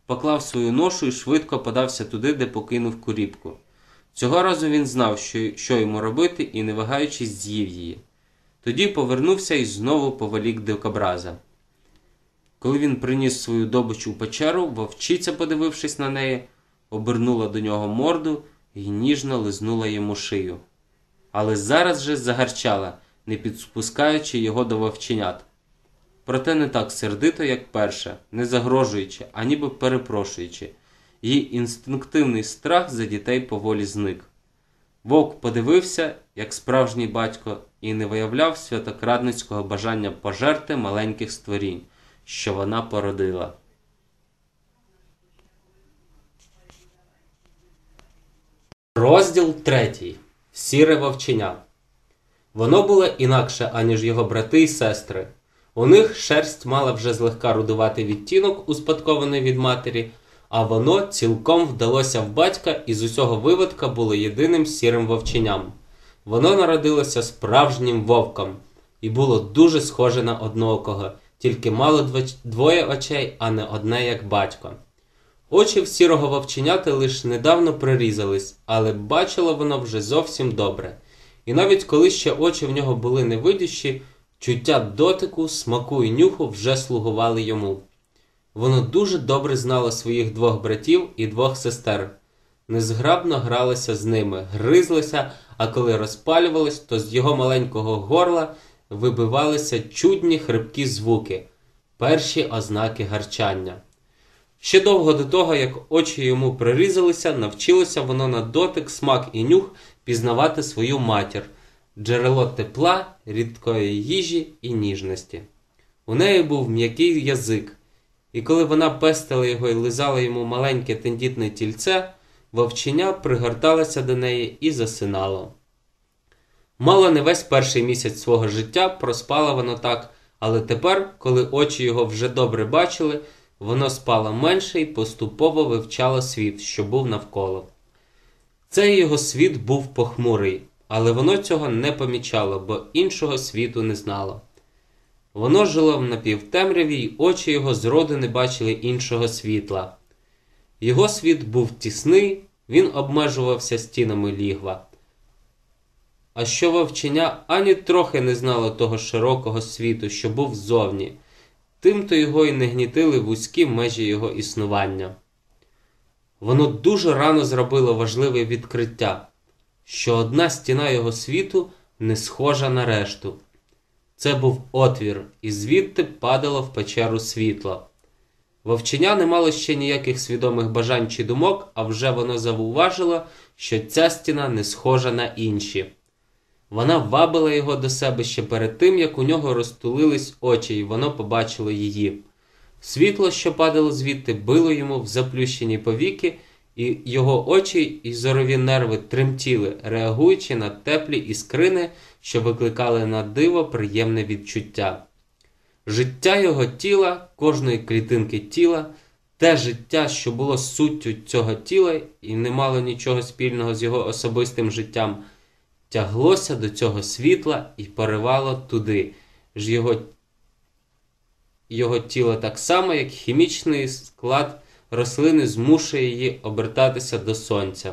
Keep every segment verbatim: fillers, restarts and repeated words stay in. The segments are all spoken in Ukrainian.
поклав свою ношу і швидко подався туди, де покинув куріпку. Цього разу він знав, що, що йому робити, і, не вагаючись, з'їв її. Тоді повернувся і знову повелік дикобраза. Коли він приніс свою добич у печеру, вовчиця, подивившись на неї, обернула до нього морду і ніжно лизнула йому шию. Але зараз же загарчала, не підпускаючи його до вовченят. Проте не так сердито, як перша, не загрожуючи, а ніби перепрошуючи. Її інстинктивний страх за дітей поволі зник. Вовк подивився, як справжній батько, і не виявляв святокрадницького бажання пожерти маленьких створінь, що вона породила. Розділ третій. Сіре вовченя. Воно було інакше, аніж його брати й сестри. У них шерсть мала вже злегка рудуватий відтінок, успадкований від матері, а воно цілком вдалося в батька і з усього виводка було єдиним сірим вовченям. Воно народилося справжнім вовком і було дуже схоже на одноокого, тільки мало двоє очей, а не одне, як батько. Очі в сірого вовченята лише недавно прирізались, але бачило воно вже зовсім добре. І навіть коли ще очі в нього були невидющі, чуття дотику, смаку і нюху вже слугували йому. Воно дуже добре знало своїх двох братів і двох сестер. Незграбно гралося з ними, гризлося, а коли розпалювалось, то з його маленького горла вибивалися чудні хрипкі звуки, перші ознаки гарчання. Ще довго до того, як очі йому прирізалися, навчилося воно на дотик, смак і нюх пізнавати свою матір, джерело тепла, рідкої їжі і ніжності. У неї був м'який язик, і коли вона пестила його і лизала йому маленьке тендітне тільце, вовченя пригорталося до неї і засинало. Мало не весь перший місяць свого життя проспало воно так, але тепер, коли очі його вже добре бачили, воно спало менше і поступово вивчало світ, що був навколо. Цей його світ був похмурий, але воно цього не помічало, бо іншого світу не знало. Воно жило в напівтемряві, й очі його зроду не бачили іншого світла. Його світ був тісний, він обмежувався стінами лігва. А що вовченя ані трохи не знало того широкого світу, що був ззовні, тим-то його й не гнітили вузькі межі його існування. Воно дуже рано зробило важливе відкриття, що одна стіна його світу не схожа на решту. Це був отвір, і звідти падало в печеру світло. Вовченя не мало ще ніяких свідомих бажань чи думок, а вже воно завуважило, що ця стіна не схожа на інші. Вона вабила його до себе ще перед тим, як у нього розтулились очі, і воно побачило її. Світло, що падало звідти, било йому в заплющені повіки, і його очі і зорові нерви тремтіли, реагуючи на теплі іскрини, що викликали на диво приємне відчуття. Життя його тіла, кожної клітинки тіла, те життя, що було суттю цього тіла і не мало нічого спільного з його особистим життям, тяглося до цього світла і поривало туди ж його, його тіло так само, як хімічний склад рослини змушує її обертатися до сонця.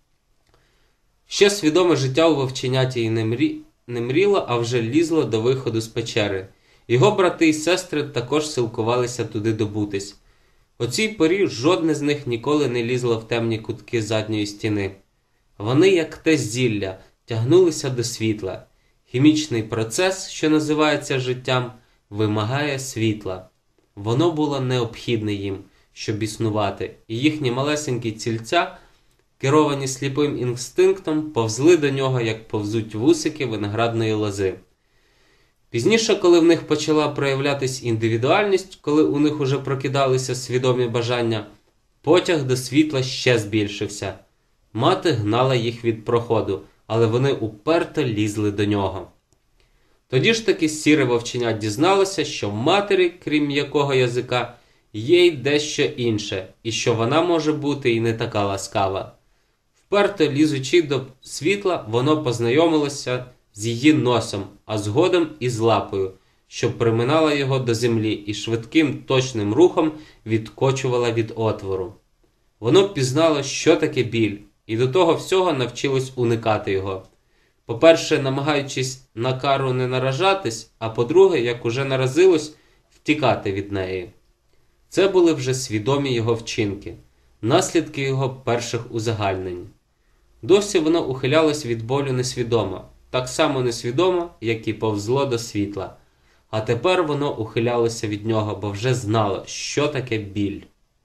Ще свідоме життя у вовченяті й не, мрі... не мріло, а вже лізло до виходу з печери. Його брати й сестри також силкувалися туди добутись. О цій порі жодне з них ніколи не лізло в темні кутки задньої стіни. Вони, як те зілля, тягнулися до світла. Хімічний процес, що називається життям, вимагає світла. Воно було необхідне їм, щоб існувати, і їхні малесенькі цільця, керовані сліпим інстинктом, повзли до нього, як повзуть вусики виноградної лози. Пізніше, коли в них почала проявлятись індивідуальність, коли у них уже прокидалися свідомі бажання, потяг до світла ще збільшився. Мати гнала їх від проходу, але вони уперто лізли до нього. Тоді ж таки сіре вовченя дізналося, що в матері, крім м'якого язика, є й дещо інше, і що вона може бути і не така ласкава. Вперто лізучи до світла, воно познайомилося з її носом, а згодом і з лапою, що приминала його до землі і швидким точним рухом відкочувала від отвору. Воно пізнало, що таке біль, і до того всього навчилось уникати його. По-перше, намагаючись на кару не наражатись, а по-друге, як уже наразилось, втікати від неї. Це були вже свідомі його вчинки, наслідки його перших узагальнень. Досі воно ухилялось від болю несвідомо, так само несвідомо, як і повзло до світла. А тепер воно ухилялося від нього, бо вже знало, що таке біль.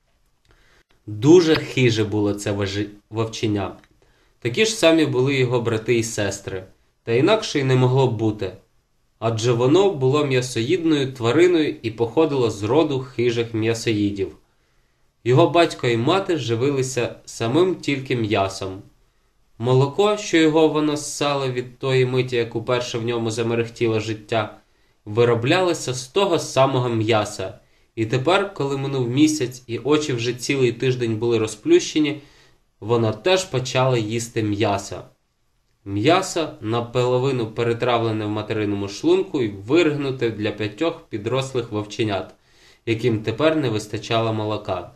Дуже хиже було це вовчення. Такі ж самі були його брати і сестри, та інакше й не могло б бути. Адже воно було м'ясоїдною твариною і походило з роду хижих м'ясоїдів. Його батько і мати живилися самим тільки м'ясом. Молоко, що його воно ссало від тої миті, як уперше в ньому замерехтіло життя, вироблялося з того самого м'яса. І тепер, коли минув місяць і очі вже цілий тиждень були розплющені, воно теж почало їсти м'ясо. М'ясо, наполовину перетравлене в материному шлунку і виригнуте для п'ятьох підрослих вовченят, яким тепер не вистачало молока.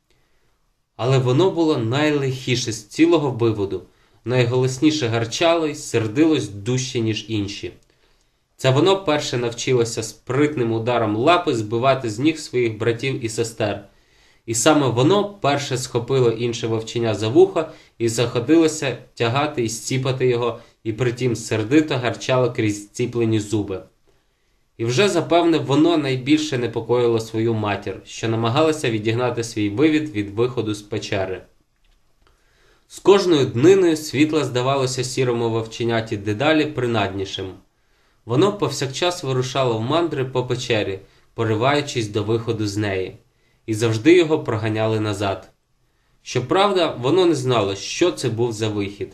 Але воно було найлихіше з цілого виводу, найголосніше гарчало й сердилось дужче, ніж інші. Це воно перше навчилося спритним ударом лапи збивати з ніг своїх братів і сестер. І саме воно перше схопило інше вовченя за вухо і заходилося тягати і зціпати його, і притім сердито гарчало крізь зціплені зуби. І вже, запевне, воно найбільше непокоїло свою матір, що намагалася відігнати свій вивід від виходу з печери. З кожною дниною світло здавалося сірому вовченяті дедалі принаднішим. Воно повсякчас вирушало в мандри по печері, пориваючись до виходу з неї, і завжди його проганяли назад. Щоправда, воно не знало, що це був за вихід.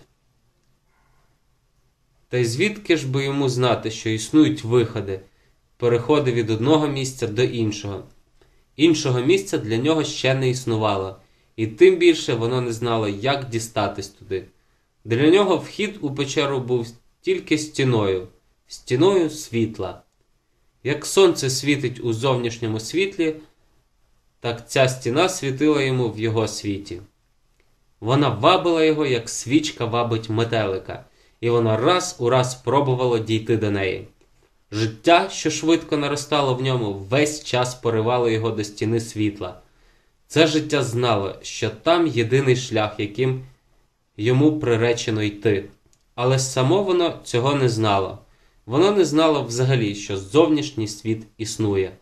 Та й звідки ж би йому знати, що існують виходи, переходи від одного місця до іншого. Іншого місця для нього ще не існувало, і тим більше воно не знало, як дістатись туди. Для нього вхід у печеру був тільки стіною, стіною світла. Як сонце світить у зовнішньому світлі, так ця стіна світила йому в його світі. Вона вабила його, як свічка вабить метелика, і воно раз у раз пробувало дійти до неї. Життя, що швидко наростало в ньому, весь час поривало його до стіни світла. Це життя знало, що там єдиний шлях, яким йому приречено йти. Але само воно цього не знало. Воно не знало взагалі, що зовнішній світ існує.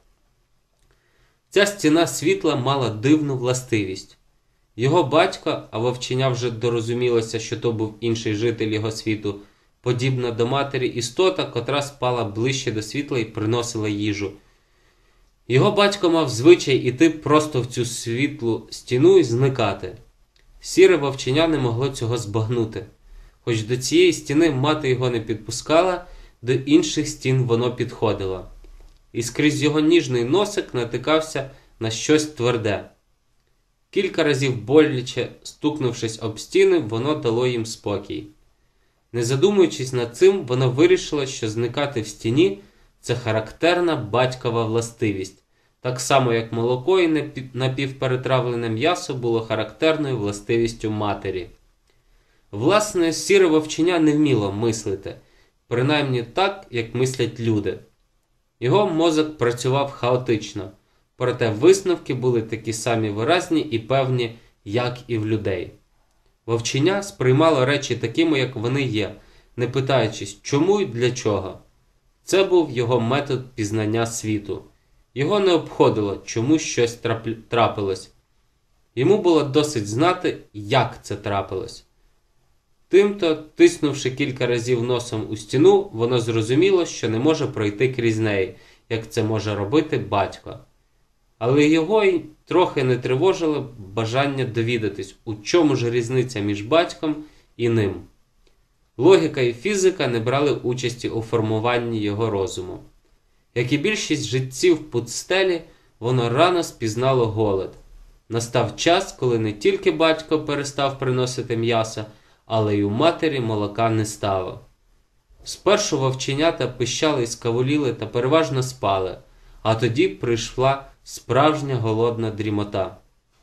Ця стіна світла мала дивну властивість. Його батько, а вовченя вже дорозумілося, що то був інший житель його світу, подібна до матері істота, котра спала ближче до світла і приносила їжу. Його батько мав звичай іти просто в цю світлу стіну і зникати. Сіре вовченя не могло цього збагнути. Хоч до цієї стіни мати його не підпускала, до інших стін воно підходило. І скрізь його ніжний носик натикався на щось тверде. Кілька разів боляче стукнувшись об стіни, воно дало їм спокій. Не задумуючись над цим, воно вирішило, що зникати в стіні – це характерна батькова властивість, так само як молоко і напівперетравлене м'ясо було характерною властивістю матері. Власне, сіре вовченя не вміло мислити, принаймні так, як мислять люди. Його мозок працював хаотично, проте висновки були такі самі виразні і певні, як і в людей. Вовченя сприймало речі такими, як вони є, не питаючись, чому і для чого. Це був його метод пізнання світу. Його не обходило, чому щось трапилось. Йому було досить знати, як це трапилось. Тимто, тиснувши кілька разів носом у стіну, воно зрозуміло, що не може пройти крізь неї, як це може робити батько. Але його й трохи не тривожило бажання довідатись, у чому ж різниця між батьком і ним. Логіка і фізика не брали участі у формуванні його розуму. Як і більшість житців пустелі, воно рано спізнало голод. Настав час, коли не тільки батько перестав приносити м'ясо, але й у матері молока не стало. Спершу вовченята пищали й скавуліли та переважно спали, а тоді прийшла справжня голодна дрімота.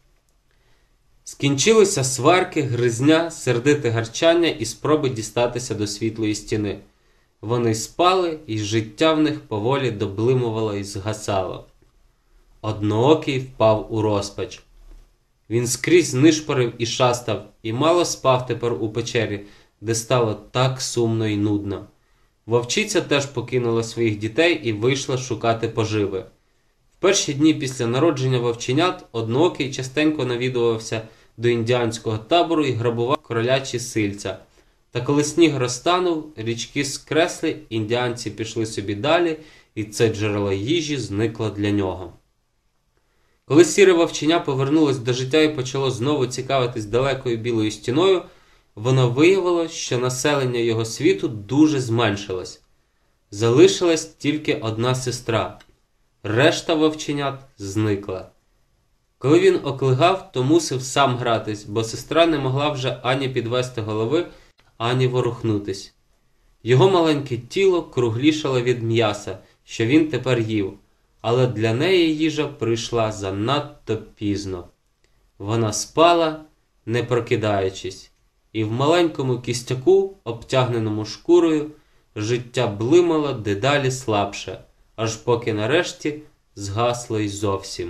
Скінчилися сварки, гризня, сердите гарчання і спроби дістатися до світлої стіни. Вони спали, і життя в них поволі доблимувало і згасало. Одноокий впав у розпач. Він скрізь нишпорив і шастав, і мало спав тепер у печері, де стало так сумно і нудно. Вовчиця теж покинула своїх дітей і вийшла шукати поживи. В перші дні після народження вовченят Одноокий частенько навідувався до індіанського табору і грабував кролячі сильця. Та коли сніг розтанув, річки скресли, індіанці пішли собі далі, і це джерело їжі зникло для нього. Коли сіре вовченя повернулось до життя і почало знову цікавитись далекою білою стіною, воно виявило, що населення його світу дуже зменшилось. Залишилась тільки одна сестра. Решта вовченят зникла. Коли він оклигав, то мусив сам гратись, бо сестра не могла вже ані підвести голови, ані ворухнутись. Його маленьке тіло круглішало від м'яса, що він тепер їв, але для неї їжа прийшла занадто пізно. Вона спала, не прокидаючись, і в маленькому кістяку, обтягненому шкурою, життя блимало дедалі слабше, аж поки нарешті згасло й зовсім.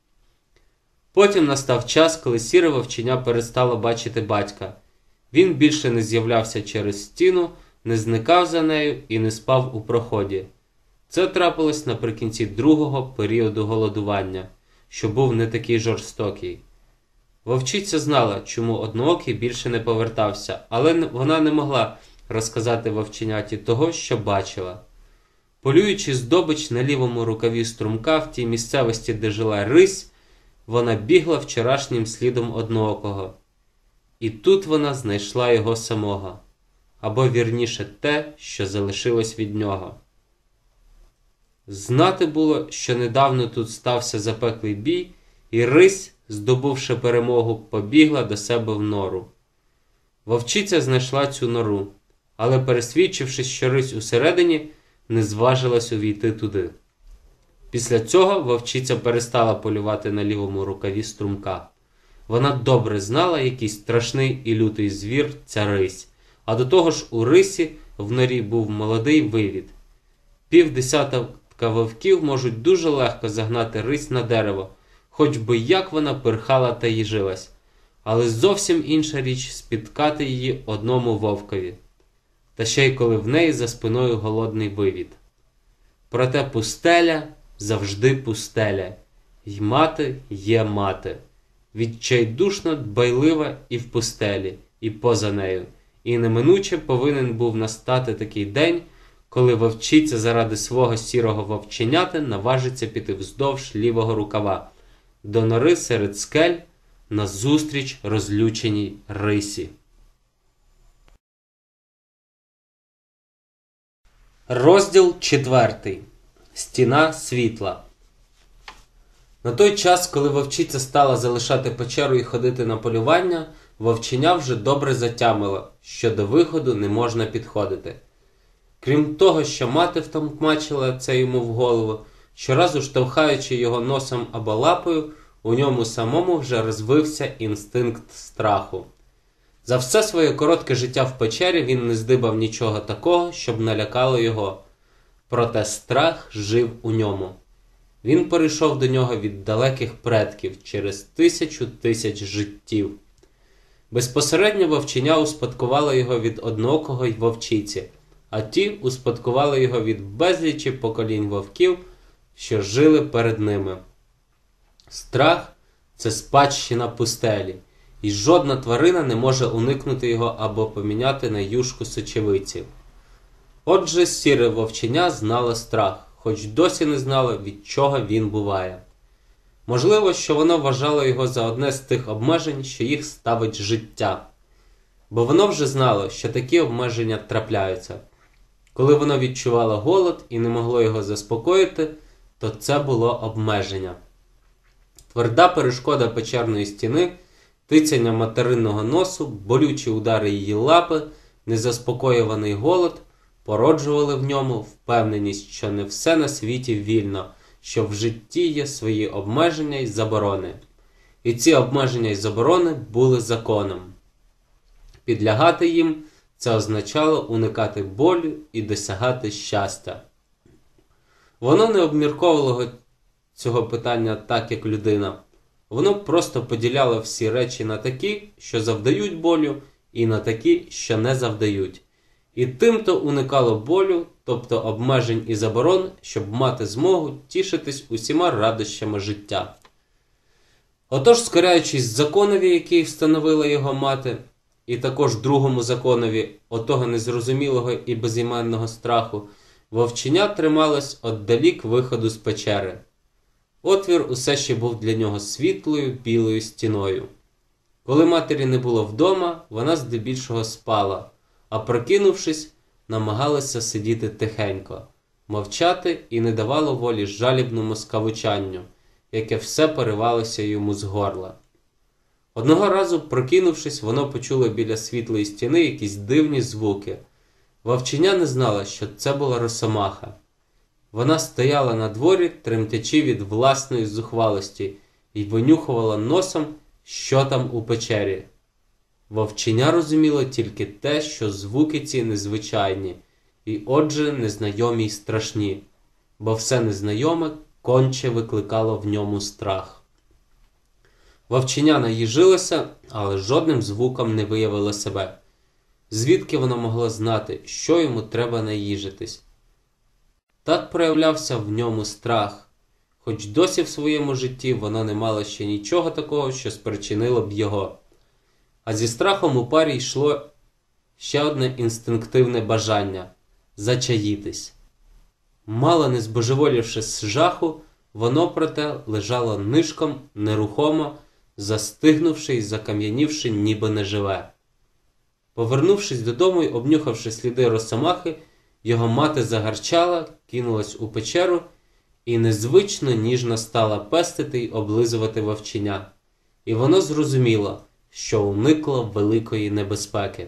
Потім настав час, коли сіре вовченя перестало бачити батька. Він більше не з'являвся через стіну, не зникав за нею і не спав у проході. Це трапилось наприкінці другого періоду голодування, що був не такий жорстокий. Вовчиця знала, чому Одноокий більше не повертався, але вона не могла розказати вовченяті того, що бачила. Полюючи здобич на лівому рукаві струмка в тій місцевості, де жила рись, вона бігла вчорашнім слідом Одноокого. І тут вона знайшла його самого, або вірніше те, що залишилось від нього. Знати було, що недавно тут стався запеклий бій, і рись, здобувши перемогу, побігла до себе в нору. Вовчиця знайшла цю нору, але, пересвідчившись, що рись усередині, не зважилась увійти туди. Після цього вовчиця перестала полювати на лівому рукаві струмка. Вона добре знала, який страшний і лютий звір ця рись, а до того ж у рисі в норі був молодий вивід. Півдесятка вовків можуть дуже легко загнати рись на дерево, хоч би як вона пирхала та їжилась, але зовсім інша річ спіткати її одному вовкові, та ще й коли в неї за спиною голодний вивід. Проте пустеля завжди пустеля, й мати є мати, відчайдушно дбайлива і в пустелі, і поза нею, і неминуче повинен був настати такий день, коли вовчиця заради свого сірого вовченяти наважиться піти вздовж лівого рукава, до нори серед скель, назустріч розлюченій рисі. Розділ четвертий. Стіна світла. На той час, коли вовчиця стала залишати печеру і ходити на полювання, вовченя вже добре затямило, що до виходу не можна підходити. Крім того, що мати втовкмачила це йому в голову, щоразу штовхаючи його носом або лапою, у ньому самому вже розвився інстинкт страху. За все своє коротке життя в печері він не здибав нічого такого, щоб налякало його. Проте страх жив у ньому. Він перейшов до нього від далеких предків через тисячу тисяч життів. Безпосередньо вовченя успадкувало його від одноокого й вовчиці, а ті успадкували його від безлічі поколінь вовків, що жили перед ними. Страх – це спадщина пустелі, і жодна тварина не може уникнути його або поміняти на юшку сочевиці. Отже, сіре вовченя знало страх, хоч досі не знало, від чого він буває. Можливо, що воно вважало його за одне з тих обмежень, що їх ставить життя. Бо воно вже знало, що такі обмеження трапляються. Коли воно відчувало голод і не могло його заспокоїти, то це було обмеження. Тверда перешкода печерної стіни, тицяння материнного носу, болючі удари її лапи, незаспокоюваний голод – породжували в ньому впевненість, що не все на світі вільно, що в житті є свої обмеження й заборони. І ці обмеження й заборони були законом. Підлягати їм – це означало уникати болю і досягати щастя. Воно не обмірковувало цього питання так, як людина. Воно просто поділяло всі речі на такі, що завдають болю, і на такі, що не завдають. І тим-то уникало болю, тобто обмежень і заборон, щоб мати змогу тішитись усіма радощами життя. Отож, скоряючись законові, який встановила його мати, і також другому законові, отого незрозумілого і безіменного страху, вовченя трималось отдалік виходу з печери. Отвір усе ще був для нього світлою білою стіною. Коли матері не було вдома, вона здебільшого спала, а прокинувшись, намагалася сидіти тихенько, мовчати і не давало волі жалібному скавучанню, яке все поривалося йому з горла. Одного разу, прокинувшись, воно почуло біля світлої стіни якісь дивні звуки. Вовченя не знала, що це була росомаха. Вона стояла на дворі, тремтячи від власної зухвалості, і винюхувала носом, що там у печері. Вовченя розуміло тільки те, що звуки ці незвичайні, і отже незнайомі й страшні, бо все незнайоме конче викликало в ньому страх. Вовченя наїжилося, але жодним звуком не виявило себе. Звідки воно могло знати, що йому треба наїжитись? Так проявлявся в ньому страх, хоч досі в своєму житті воно не мало ще нічого такого, що спричинило б його. А зі страхом у парі йшло ще одне інстинктивне бажання – зачаїтись. Мало не збожеволівши з жаху, воно, проте, лежало нишком, нерухомо, застигнувши й закам'янівши, ніби неживе. Повернувшись додому й обнюхавши сліди росомахи, його мати загарчала, кинулась у печеру і незвично ніжно стала пестити й облизувати вовченя. І воно зрозуміло, що уникло великої небезпеки.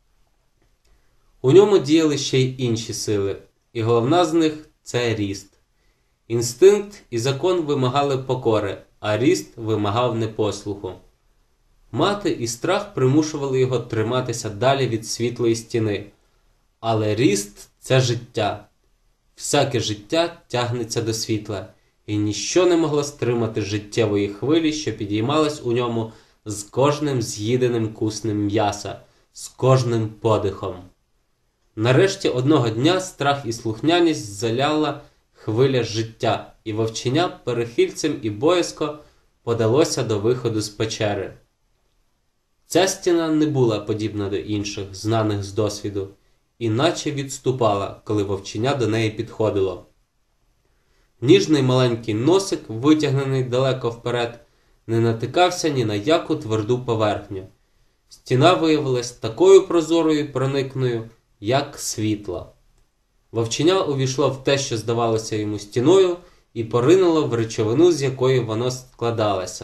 У ньому діяли ще й інші сили, і головна з них – це ріст. Інстинкт і закон вимагали покори, а ріст вимагав непослуху. Мати і страх примушували його триматися далі від світлої стіни. Але ріст – це життя. Всяке життя тягнеться до світла, і ніщо не могло стримати життєвої хвилі, що підіймалась у ньому з кожним з'їденим куснем м'яса, з кожним подихом. Нарешті одного дня страх і слухняність заляла хвиля життя, і вовченя перехильцем і боязко подалося до виходу з печери. Ця стіна не була подібна до інших, знаних з досвіду, іначе відступала, коли вовченя до неї підходило. Ніжний маленький носик, витягнений далеко вперед, не натикався ні на яку тверду поверхню. Стіна виявилась такою прозорою і проникною, як світло. Вовченя увійшло в те, що здавалося йому стіною, і поринуло в речовину, з якої воно складалося.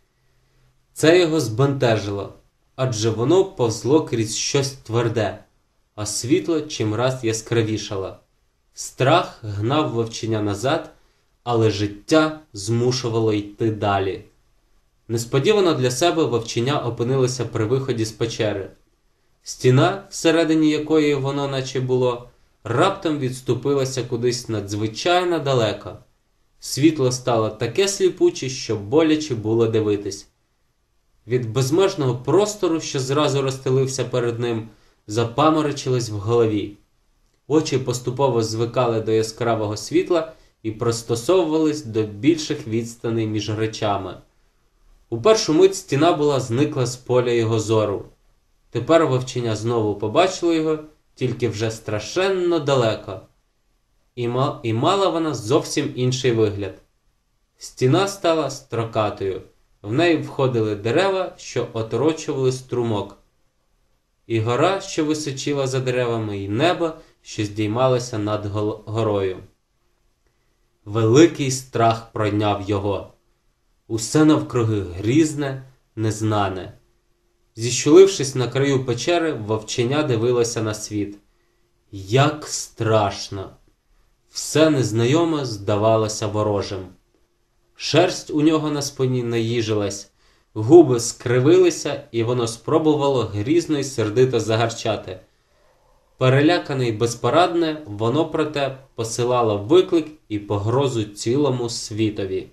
Це його збентежило, адже воно повзло крізь щось тверде, а світло чимраз яскравішало. Страх гнав вовченя назад, але життя змушувало йти далі. Несподівано для себе вовченя опинилося при виході з печери. Стіна, всередині якої воно наче було, раптом відступилася кудись надзвичайно далеко. Світло стало таке сліпуче, що боляче було дивитись. Від безмежного простору, що зразу розстелився перед ним, запаморочилось в голові. Очі поступово звикали до яскравого світла і пристосовувались до більших відстаней між речами. У першу мить стіна була зникла з поля його зору. Тепер вовченя знову побачило його, тільки вже страшенно далеко. І, ма... і мала вона зовсім інший вигляд. Стіна стала строкатою. В неї входили дерева, що оторочували струмок. І гора, що височила за деревами, і небо, що здіймалося над горою. Великий страх пройняв його. Усе навкруги грізне, незнане. Зіщулившись на краю печери, вовченя дивилося на світ. Як страшно! Все незнайоме здавалося ворожим. Шерсть у нього на спині наїжилась, губи скривилися, і воно спробувало грізно й сердито загарчати. Перелякане й безпорадне, воно проте посилало виклик і погрозу цілому світові.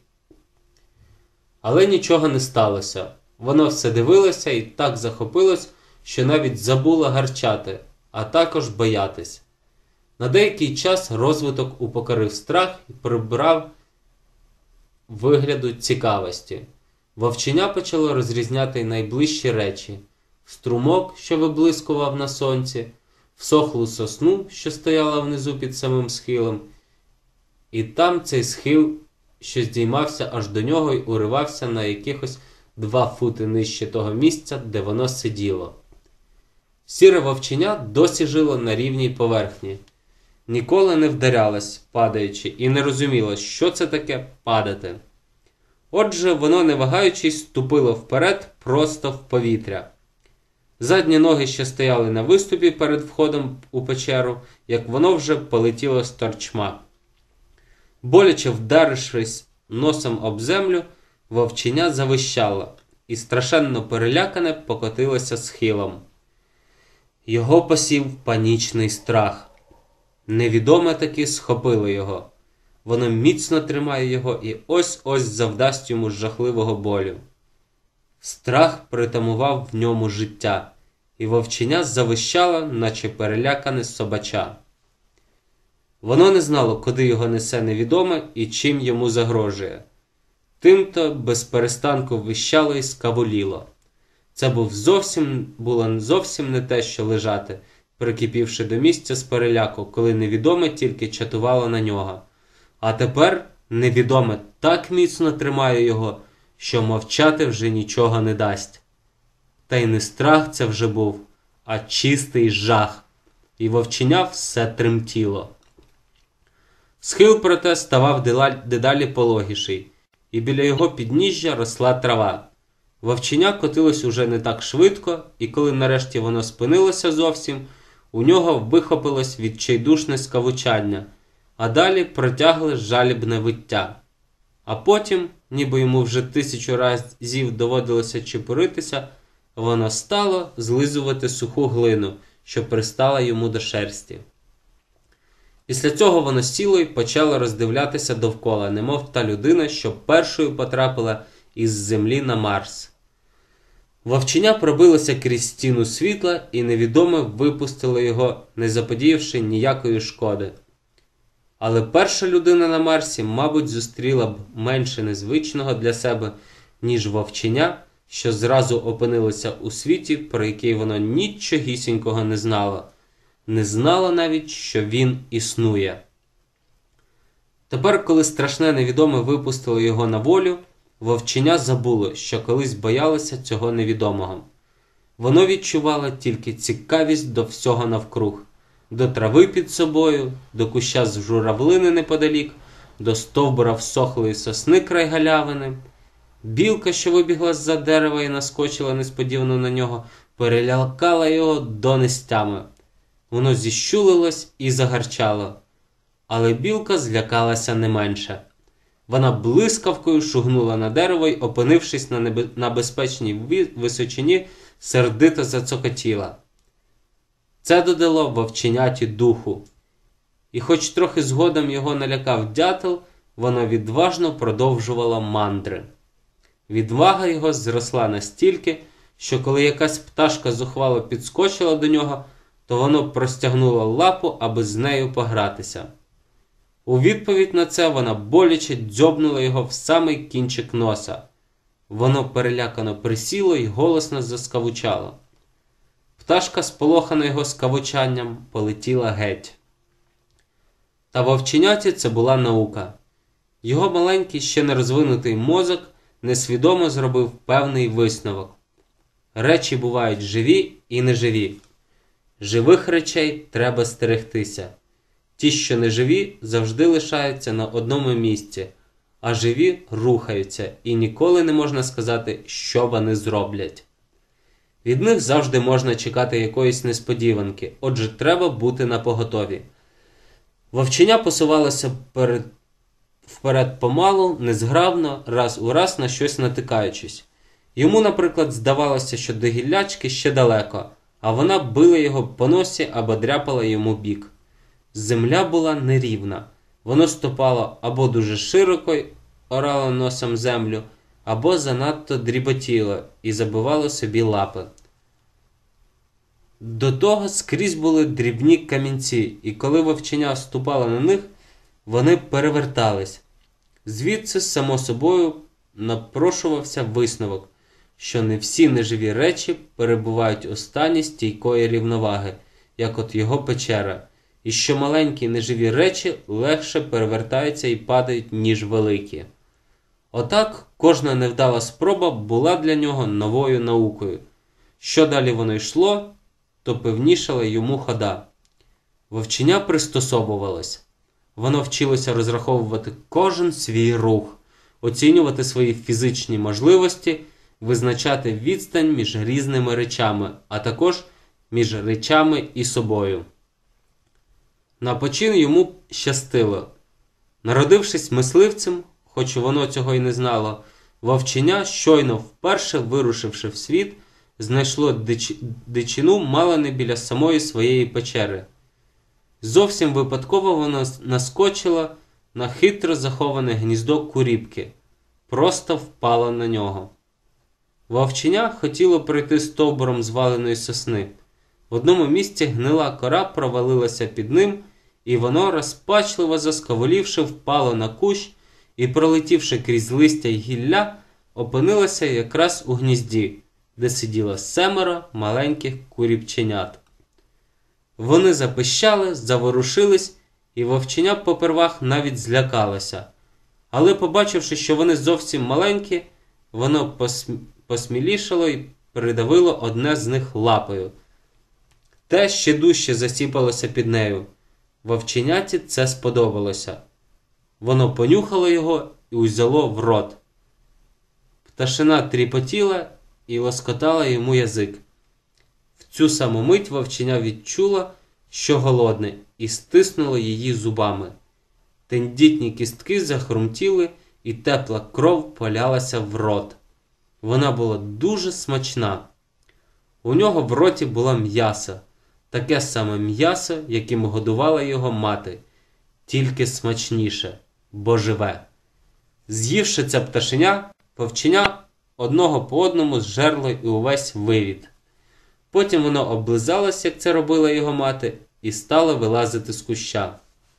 Але нічого не сталося. Воно все дивилося і так захопилось, що навіть забуло гарчати, а також боятись. На деякий час розвиток упокорив страх і прибрав вигляду цікавості. Вовченя почало розрізняти найближчі речі: струмок, що виблискував на сонці, всохлу сосну, що стояла внизу під самим схилом, і там цей схил, що здіймався аж до нього й уривався на якихось два фути нижче того місця, де воно сиділо. Сіре вовченя досі жило на рівній поверхні. Ніколи не вдарялось, падаючи, і не розуміло, що це таке падати. Отже, воно, не вагаючись, ступило вперед просто в повітря. Задні ноги ще стояли на виступі перед входом у печеру, як воно вже полетіло з торчма. Боляче вдарившись носом об землю, вовченя завищало і, страшенно перелякане, покотилося схилом. Його посів панічний страх. Невідоме таки схопило його. Воно міцно тримає його і ось-ось завдасть йому жахливого болю. Страх притамував в ньому життя, і вовченя завищало, наче перелякане собача. Воно не знало, куди його несе невідоме і чим йому загрожує. Тимто без перестанку вищало і скавуліло. Це був зовсім, було зовсім не те, що лежати, прикипівши до місця з переляку, коли невідоме тільки чатувало на нього. А тепер невідоме так міцно тримає його, що мовчати вже нічого не дасть. Та й не страх це вже був, а чистий жах, і вовченя все тремтіло. Схил, проте, ставав дедалі пологіший, і біля його підніжжя росла трава. Вовченя котилось уже не так швидко, і коли нарешті воно спинилося зовсім, у нього вихопилось відчайдушне скавучання, а далі протягле жалібне виття. А потім, ніби йому вже тисячу разів доводилося чепуритися, воно стало злизувати суху глину, що пристала йому до шерсті. Після цього воно сіло й почало роздивлятися довкола, немов та людина, що першою потрапила із землі на Марс. Вовченя пробилося крізь стіну світла, і невідоме випустило його, не заподіявши ніякої шкоди. Але перша людина на Марсі, мабуть, зустріла б менше незвичного для себе, ніж вовченя, що зразу опинилося у світі, про який воно нічогісінького не знало. Не знало навіть, що він існує. Тепер, коли страшне невідоме випустило його на волю, вовченя забуло, що колись боялося цього невідомого. Воно відчувало тільки цікавість до всього навкруг. До трави під собою, до куща з журавлини неподалік, до стовбура всохлої сосни край галявини. Білка, що вибігла з-за дерева і наскочила несподівано на нього, перелякала його до нестями. Воно зіщулилось і загарчало. Але білка злякалася не менше. Вона блискавкою шугнула на дерево й, опинившись на, небе... на безпечній височині, сердито зацокотіла. Це додало вовченяті духу. І хоч трохи згодом його налякав дятел, воно відважно продовжувало мандри. Відвага його зросла настільки, що коли якась пташка зухвало підскочила до нього, то воно простягнуло лапу, аби з нею погратися. У відповідь на це вона боляче дзьобнула його в самий кінчик носа. Воно перелякано присіло й голосно заскавучало. Пташка, сполохана його скавучанням, полетіла геть. Та вовченяті це була наука. Його маленький, ще не розвинутий мозок несвідомо зробив певний висновок. Речі бувають живі і неживі. Живих речей треба стерегтися. Ті, що неживі, завжди лишаються на одному місці, а живі рухаються, і ніколи не можна сказати, що вони зроблять. Від них завжди можна чекати якоїсь несподіванки, отже треба бути напоготові. Вовченя посувалося перед... вперед помалу, незграбно, раз у раз на щось натикаючись. Йому, наприклад, здавалося, що до гіллячки ще далеко, а вона била його по носі або дряпала йому бік. Земля була нерівна. Воно ступало або дуже широко й орало носом землю, або занадто дріботіло і забивало собі лапи. До того скрізь були дрібні камінці, і коли вовченя ступало на них, вони перевертались. Звідси, само собою, напрошувався висновок, що не всі неживі речі перебувають у стані стійкої рівноваги, як от його печера, і що маленькі неживі речі легше перевертаються і падають, ніж великі. Отак, кожна невдала спроба була для нього новою наукою. Що далі воно йшло, то певнішала йому хода. Вовченя пристосовувалось. Воно вчилося розраховувати кожен свій рух, оцінювати свої фізичні можливості, визначати відстань між різними речами, а також між речами і собою. На почин йому щастило. Народившись мисливцем, хоч воно цього й не знало, вовченя, щойно вперше вирушивши в світ, знайшло дич... дичину мало не біля самої своєї печери. Зовсім випадково воно наскочило на хитро заховане гніздо куріпки. Просто впало на нього. Вовченя хотіло пройти стовбуром зваленої сосни. В одному місці гнила кора провалилася під ним, і воно, розпачливо засковолівши, впало на кущ і, пролетівши крізь листя й гілля, опинилося якраз у гнізді, де сиділо семеро маленьких куріпченят. Вони запищали, заворушились, і вовченя попервах навіть злякалося. Але, побачивши, що вони зовсім маленькі, воно посм... посмілішало і придавило одне з них лапою. Те ще дужче засіпалося під нею. Вовченяті це сподобалося. Воно понюхало його і узяло в рот. Пташина тріпотіла і лоскотала йому язик. В цю саму мить вовченя відчула, що голодне, і стиснуло її зубами. Тендітні кістки захрумтіли, і тепла кров полялася в рот. Вона була дуже смачна. У нього в роті було м'ясо. Таке саме м'ясо, яким годувала його мати, тільки смачніше, бо живе. З'ївши це пташеня, вовченя одного по одному зжерло і увесь вивід. Потім воно облизалось, як це робила його мати, і стало вилазити з куща.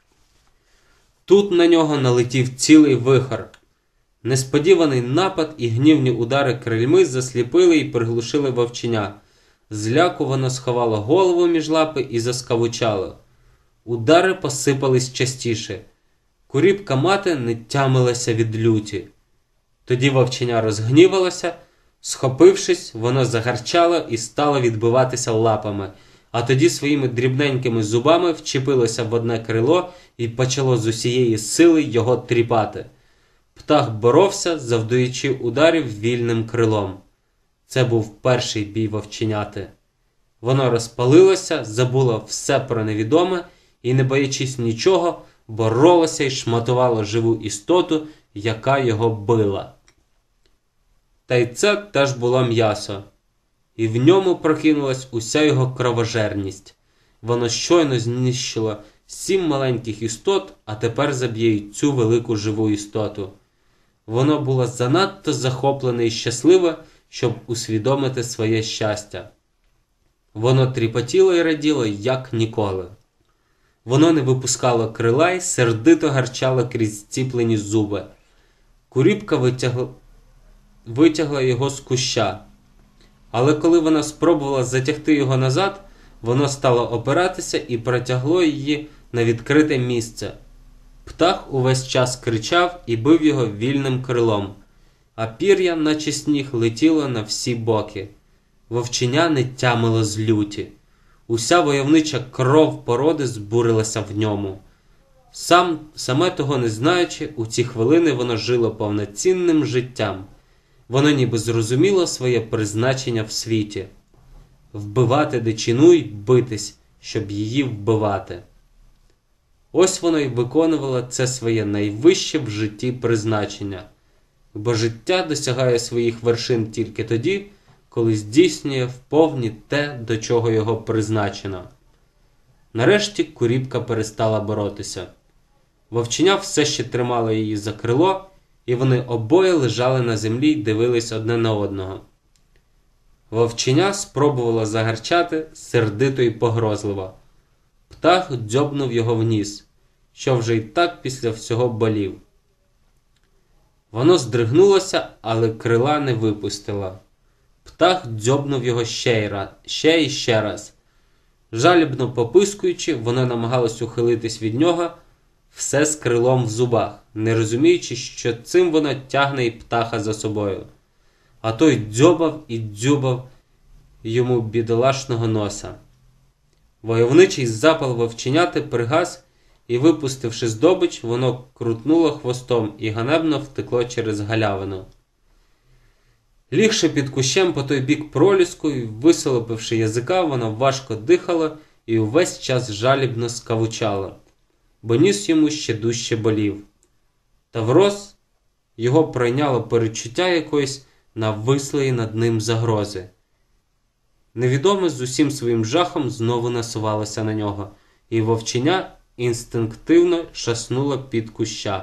Тут на нього налетів цілий вихор. Несподіваний напад і гнівні удари крильми засліпили і приглушили вовченя. Зляку воно сховало голову між лапи і заскавучало. Удари посипались частіше. Куріпка мати не тямилася від люті. Тоді вовченя розгнівалося. Схопившись, воно загарчало і стало відбиватися лапами, а тоді своїми дрібненькими зубами вчепилося в одне крило і почало з усієї сили його тріпати. Птах боровся, завдаючи ударів вільним крилом. Це був перший бій вовченяти. Воно розпалилося, забуло все про невідоме і, не боячись нічого, боролося й шматувало живу істоту, яка його била. Та й це теж було м'ясо. І в ньому прокинулась уся його кровожерність. Воно щойно знищило сім маленьких істот, а тепер заб'є й цю велику живу істоту. Воно було занадто захоплене і щасливе, щоб усвідомити своє щастя. Воно тріпотіло і раділо, як ніколи. Воно не випускало крила й сердито гарчало крізь зціплені зуби. Куріпка витягла, витягла його з куща. Але коли вона спробувала затягти його назад, воно стало опиратися і протягло її на відкрите місце. Птах увесь час кричав і бив його вільним крилом, а пір'я, наче сніг, летіло на всі боки. Вовченя не тямило з люті. Уся войовнича кров породи збурилася в ньому. Сам, саме того не знаючи, у ці хвилини воно жило повноцінним життям. Воно ніби зрозуміло своє призначення в світі. вбивати дичину й битись, щоб її вбивати. Ось воно й виконувало це своє найвище в житті призначення, бо життя досягає своїх вершин тільки тоді, коли здійснює вповні те, до чого його призначено. Нарешті Куріпка перестала боротися. Вовченя все ще тримало її за крило, і вони обоє лежали на землі й дивились одне на одного. Вовченя спробувала загарчати сердито й погрозливо. Птах дзьобнув його в ніс, що вже й так після всього болів. Воно здригнулося, але крила не випустило. Птах дзьобнув його ще й раз, ще і ще раз. Жалібно попискуючи, воно намагалось ухилитись від нього, все з крилом в зубах, не розуміючи, що цим воно тягне й птаха за собою. А той дзьобав і дзюбав йому бідолашного носа. Войовничий запал вовченяти пригас, і, випустивши здобич, воно крутнуло хвостом і ганебно втекло через галявину. Лігши під кущем по той бік проліску і висолопивши язика, воно важко дихало і увесь час жалібно скавучало, бо ніс йому ще дужче болів. Та враз його пройняло перечуття якоїсь навислої над ним загрози. Невідоме з усім своїм жахом знову насувалося на нього, і вовченя інстинктивно шаснуло під куща.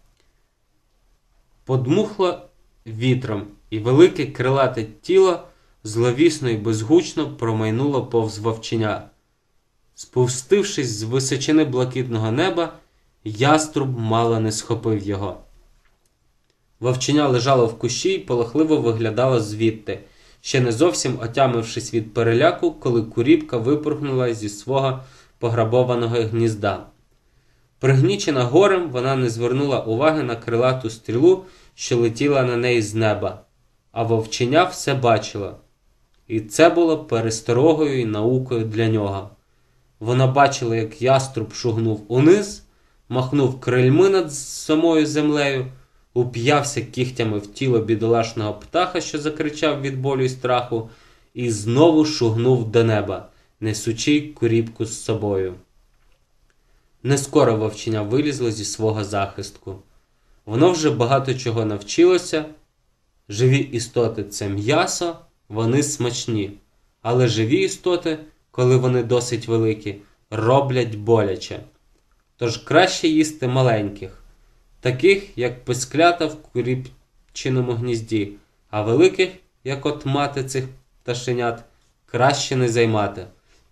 Подмухло вітром, і велике крилате тіло зловісно й безгучно промайнуло повз вовченя. Спустившись з височини блакитного неба, яструб мало не схопив його. Вовченя лежало в кущі й полохливо виглядало звідти, ще не зовсім отямившись від переляку, коли Куріпка випорхнула зі свого пограбованого гнізда. Пригнічена горем, вона не звернула уваги на крилату стрілу, що летіла на неї з неба, а вовченя все бачило. І це було пересторогою і наукою для нього. Вона бачила, як яструб шугнув униз, махнув крильми над самою землею, уп'явся кігтями в тіло бідолашного птаха, що закричав від болю й страху, і знову шугнув до неба, несучи Куріпку з собою. Не скоро вовченя вилізло зі свого захистку. Воно вже багато чого навчилося. Живі істоти – це м'ясо, вони смачні. Але живі істоти, коли вони досить великі, роблять боляче. Тож краще їсти маленьких, таких, як писклята в куріпчиному гнізді, а великих, як от мати цих пташенят, краще не займати.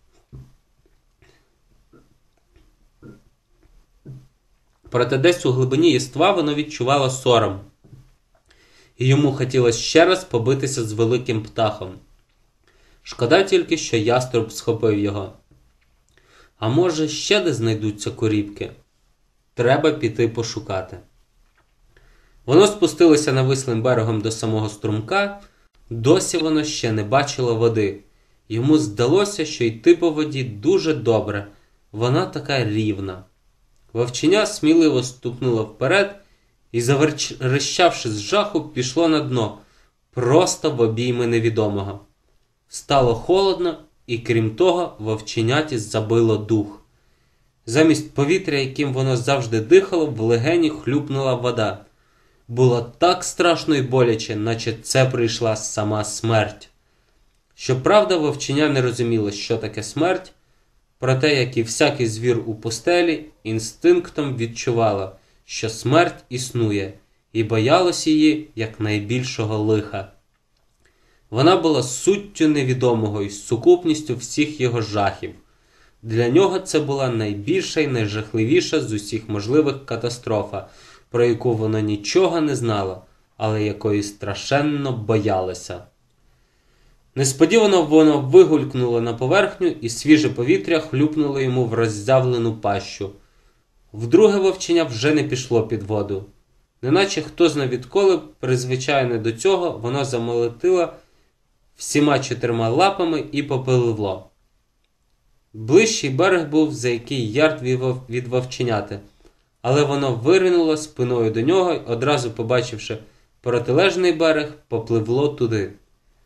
Проте десь у глибині єства воно відчувало сором, і йому хотілося ще раз побитися з великим птахом. Шкода тільки, що яструб схопив його. А може, ще де знайдуться куріпки? Треба піти пошукати. Воно спустилося навислим берегом до самого струмка, досі воно ще не бачило води. Йому здалося, що йти по воді дуже добре, вона така рівна. Вовченя сміливо ступнуло вперед і, заверещавши з жаху, пішло на дно, просто в обійми невідомого. Стало холодно, і крім того, вовченяті забило дух. Замість повітря, яким воно завжди дихало, в легені хлюпнула вода. Було так страшно й боляче, наче це прийшла сама смерть. Щоправда, вовченя не розуміло, що таке смерть, проте, як і всякий звір у пустелі, інстинктом відчувала, що смерть існує, і боялась її як найбільшого лиха. Вона була суттю невідомого і сукупністю всіх його жахів. Для нього це була найбільша і найжахливіша з усіх можливих катастрофа, про яку воно нічого не знало, але якої страшенно боялося. Несподівано воно вигулькнуло на поверхню, і свіже повітря хлюпнуло йому в роззявлену пащу. Вдруге вовченя вже не пішло під воду. Неначе хто зна відколи, призвичайне до цього, воно замолотило всіма чотирма лапами і попливло. Ближчий берег був за який ярд від вовченяти, але воно виринуло спиною до нього й, одразу побачивши протилежний берег, попливло туди.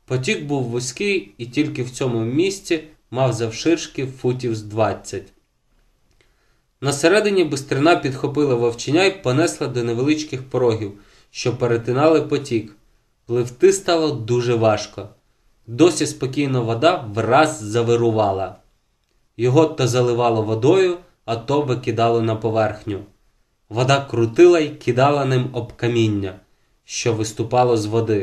Потік був вузький і тільки в цьому місці мав завширшки футів з двадцять. На середині бистрина підхопила вовченя і понесла до невеличких порогів, що перетинали потік. Пливти стало дуже важко. Досі спокійна вода враз завирувала. Його то заливало водою, а то викидало на поверхню. Вода крутила й кидала ним об каміння, що виступало з води.